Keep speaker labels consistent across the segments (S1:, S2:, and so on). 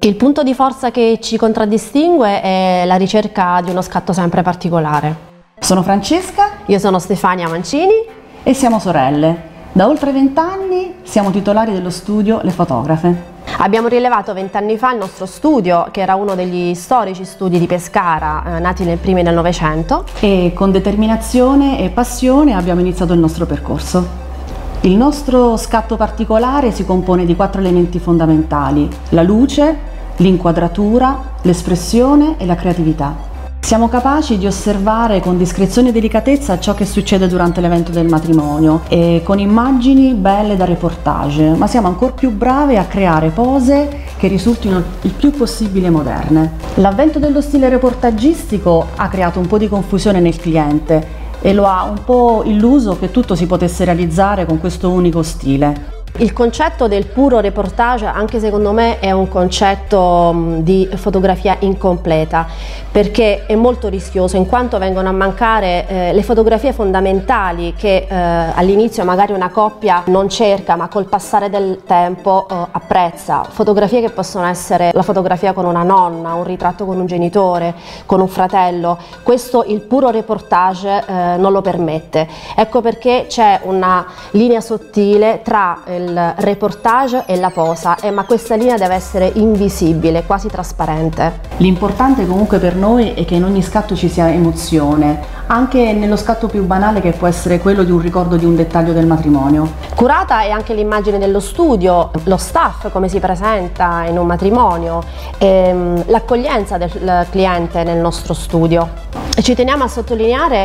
S1: Il punto di forza che ci contraddistingue è la ricerca di uno scatto sempre particolare.
S2: Sono Francesca.
S1: Io sono Stefania Mancini.
S2: E siamo sorelle. Da oltre 20 anni siamo titolari dello studio Le Fotografe.
S1: Abbiamo rilevato 20 anni fa il nostro studio, che era uno degli storici studi di Pescara, nati nei primi del Novecento.
S2: E con determinazione e passione abbiamo iniziato il nostro percorso. Il nostro scatto particolare si compone di 4 elementi fondamentali: la luce, l'inquadratura, l'espressione e la creatività. Siamo capaci di osservare con discrezione e delicatezza ciò che succede durante l'evento del matrimonio e con immagini belle da reportage, ma siamo ancora più brave a creare pose che risultino il più possibile moderne. L'avvento dello stile reportagistico ha creato un po' di confusione nel cliente e lo ha un po' illuso che tutto si potesse realizzare con questo unico stile.
S1: Il concetto del puro reportage, anche secondo me, è un concetto di fotografia incompleta, perché è molto rischioso, in quanto vengono a mancare le fotografie fondamentali che all'inizio magari una coppia non cerca, ma col passare del tempo apprezza. Fotografie che possono essere la fotografia con una nonna, un ritratto con un genitore, con un fratello. Questo il puro reportage non lo permette. Ecco perché c'è una linea sottile tra il reportage e la posa, ma questa linea deve essere invisibile, quasi trasparente.
S2: L'importante comunque per noi è che in ogni scatto ci sia emozione, anche nello scatto più banale, che può essere quello di un ricordo di un dettaglio del matrimonio.
S1: Curata è anche l'immagine dello studio, lo staff, come si presenta in un matrimonio, l'accoglienza del cliente nel nostro studio. E ci teniamo a sottolineare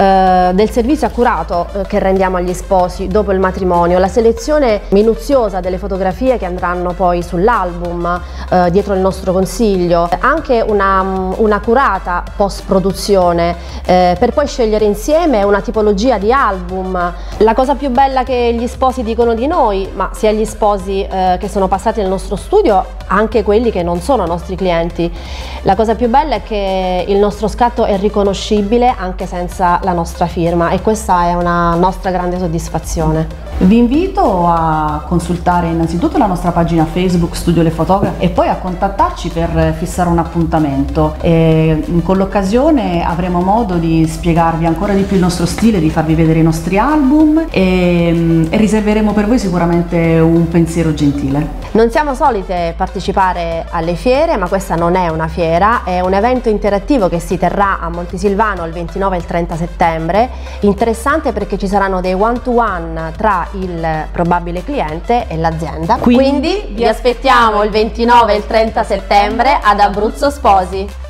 S1: del servizio accurato che rendiamo agli sposi dopo il matrimonio, la selezione minuziosa delle fotografie che andranno poi sull'album, dietro il nostro consiglio, anche una curata post-produzione per poi scegliere insieme una tipologia di album. La cosa più bella che gli sposi dicono di noi, ma sia gli sposi che sono passati nel nostro studio, anche quelli che non sono nostri clienti, la cosa più bella è che il nostro scatto è riconoscibile anche senza la nostra firma, e questa è una nostra grande soddisfazione.
S2: Vi invito a consultare innanzitutto la nostra pagina Facebook Studio Le Fotografe e poi a contattarci per fissare un appuntamento, e con l'occasione avremo modo di spiegarvi ancora di più il nostro stile, di farvi vedere i nostri album e riserveremo per voi sicuramente un pensiero gentile.
S1: Non siamo solite partecipare alle fiere, ma questa non è una fiera, è un evento interattivo che si terrà a Montesilvano il 29 e il 30 settembre, interessante perché ci saranno dei one-to-one tra il probabile cliente e l'azienda. Quindi vi aspettiamo il 29 e il 30 settembre ad Abruzzo Sposi.